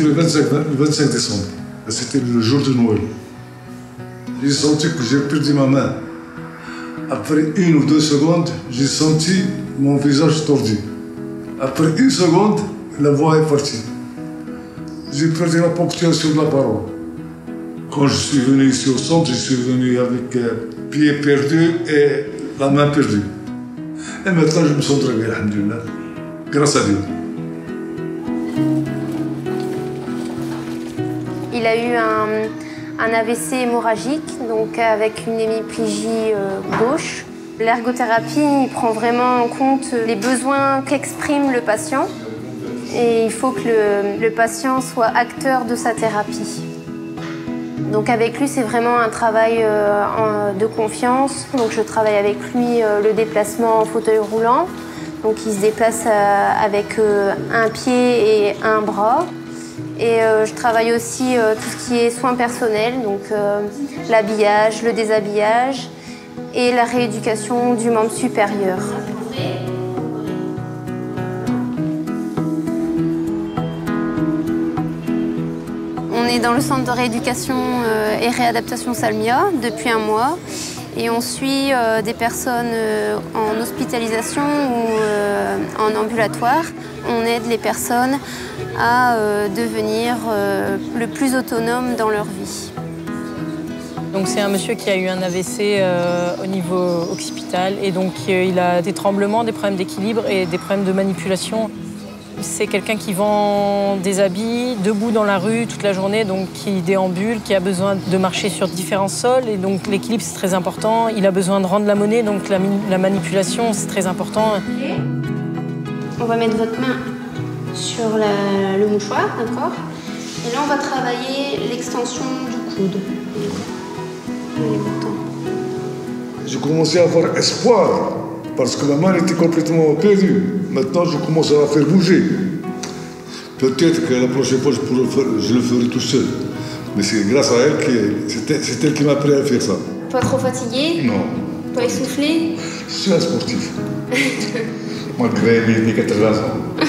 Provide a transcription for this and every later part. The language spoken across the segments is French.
senti le 25 décembre. C'était le jour de Noël. J'ai senti que j'ai perdu ma main. Après 1 ou 2 secondes, j'ai senti mon visage tordu. Après 1 seconde, la voix est partie. J'ai perdu la ponctuation de la parole. Quand je suis venu ici au centre, je suis venu avec pied perdu et la main perdue. Et maintenant, je me sens très bien, alhamdoulilah. Grâce à Dieu. Il a eu un AVC hémorragique, donc avec une hémiplégie gauche. L'ergothérapie prend vraiment en compte les besoins qu'exprime le patient. Et il faut que le patient soit acteur de sa thérapie. Donc avec lui, c'est vraiment un travail de confiance. Donc je travaille avec lui le déplacement en fauteuil roulant. Donc il se déplace avec un pied et un bras. Et je travaille aussi tout ce qui est soins personnels, donc l'habillage, le déshabillage et la rééducation du membre supérieur. On est dans le centre de rééducation et réadaptation Salmia depuis 1 mois. Et on suit des personnes en hospitalisation ou en ambulatoire. On aide les personnes à devenir le plus autonomes dans leur vie. Donc c'est un monsieur qui a eu un AVC au niveau occipital et donc il a des tremblements, des problèmes d'équilibre et des problèmes de manipulation. C'est quelqu'un qui vend des habits debout dans la rue toute la journée, donc qui déambule, qui a besoin de marcher sur différents sols. Et donc l'équilibre, c'est très important. Il a besoin de rendre la monnaie, donc la manipulation, c'est très important. On va mettre votre main sur le mouchoir, d'accord? Et là, on va travailler l'extension du coude. J'ai commencé à avoir espoir, parce que ma main était complètement perdue. Maintenant, je commence à la faire bouger. Peut-être que la prochaine fois, je le ferai tout seul. Mais c'est grâce à elle que c'est elle qui m'a appris à faire ça. Pas trop fatigué? Non. Pas essoufflé? Je suis un sportif. Malgré mes 80 ans.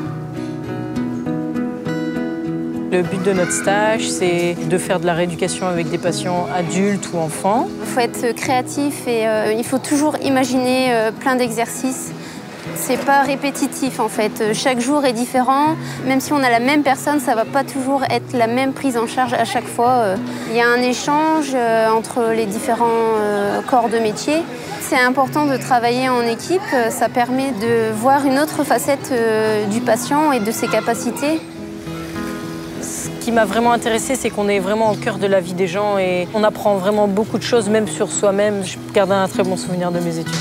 Le but de notre stage, c'est de faire de la rééducation avec des patients adultes ou enfants. Il faut être créatif et il faut toujours imaginer plein d'exercices. C'est pas répétitif en fait. Chaque jour est différent. Même si on a la même personne, ça va pas toujours être la même prise en charge à chaque fois. Il y a un échange entre les différents corps de métier. C'est important de travailler en équipe. Ça permet de voir une autre facette du patient et de ses capacités. Ce qui m'a vraiment intéressée, c'est qu'on est vraiment au cœur de la vie des gens et on apprend vraiment beaucoup de choses, même sur soi-même. Je garde un très bon souvenir de mes études.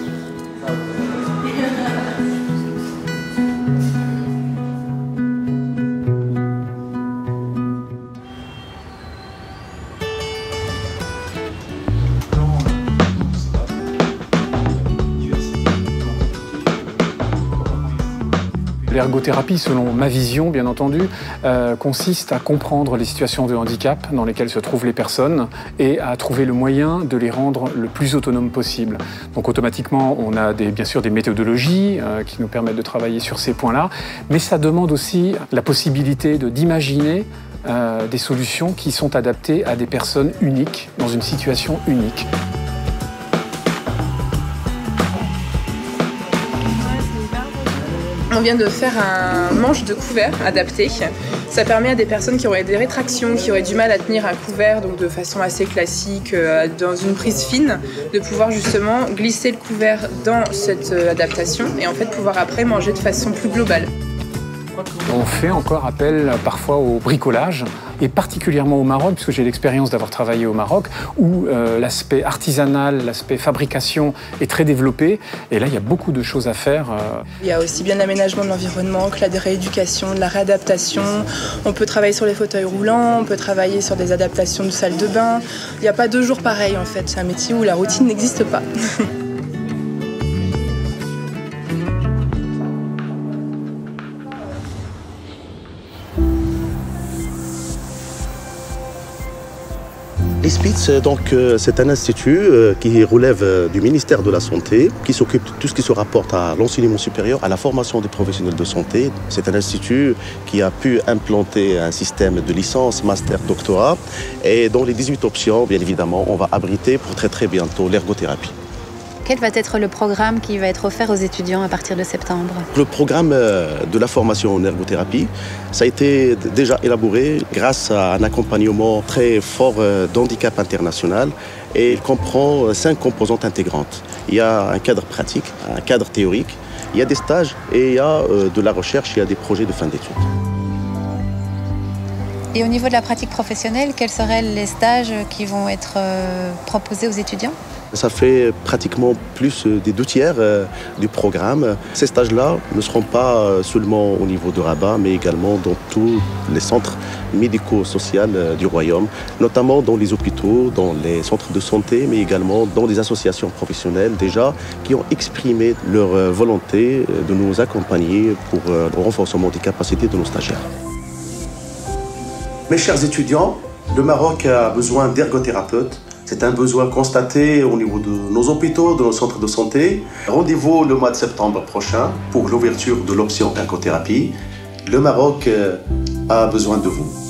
L'ergothérapie, selon ma vision, bien entendu, consiste à comprendre les situations de handicap dans lesquelles se trouvent les personnes et à trouver le moyen de les rendre le plus autonomes possible. Donc automatiquement, on a bien sûr des méthodologies qui nous permettent de travailler sur ces points-là, mais ça demande aussi la possibilité d'imaginer des solutions qui sont adaptées à des personnes uniques, dans une situation unique. On vient de faire un manche de couvert adapté. Ça permet à des personnes qui auraient des rétractions, qui auraient du mal à tenir un couvert, donc de façon assez classique, dans une prise fine, de pouvoir justement glisser le couvert dans cette adaptation et en fait pouvoir après manger de façon plus globale. On fait encore appel parfois au bricolage, et particulièrement au Maroc, puisque j'ai l'expérience d'avoir travaillé au Maroc, où l'aspect artisanal, l'aspect fabrication est très développé. Et là, il y a beaucoup de choses à faire. Il y a aussi bien l'aménagement de l'environnement que la rééducation, de la réadaptation. On peut travailler sur les fauteuils roulants, on peut travailler sur des adaptations de salles de bain. Il n'y a pas 2 jours pareils, en fait. C'est un métier où la routine n'existe pas. L'ISPITS, donc, c'est un institut qui relève du ministère de la Santé, qui s'occupe de tout ce qui se rapporte à l'enseignement supérieur, à la formation des professionnels de santé. C'est un institut qui a pu implanter un système de licence, master, doctorat. Et dans les 18 options, bien évidemment, on va abriter pour très bientôt l'ergothérapie. Quel va être le programme qui va être offert aux étudiants à partir de septembre? Le programme de la formation en ergothérapie, ça a été déjà élaboré grâce à un accompagnement très fort d'handicap international et il comprend 5 composantes intégrantes. Il y a un cadre pratique, un cadre théorique, il y a des stages et il y a de la recherche, il y a des projets de fin d'études. Et au niveau de la pratique professionnelle, quels seraient les stages qui vont être proposés aux étudiants? Ça fait pratiquement plus des 2/3 du programme. Ces stages-là ne seront pas seulement au niveau de Rabat, mais également dans tous les centres médico-sociaux du Royaume, notamment dans les hôpitaux, dans les centres de santé, mais également dans des associations professionnelles déjà qui ont exprimé leur volonté de nous accompagner pour le renforcement des capacités de nos stagiaires. Mes chers étudiants, le Maroc a besoin d'ergothérapeutes. C'est un besoin constaté au niveau de nos hôpitaux, de nos centres de santé. Rendez-vous le mois de septembre prochain pour l'ouverture de l'option ergothérapie. Le Maroc a besoin de vous.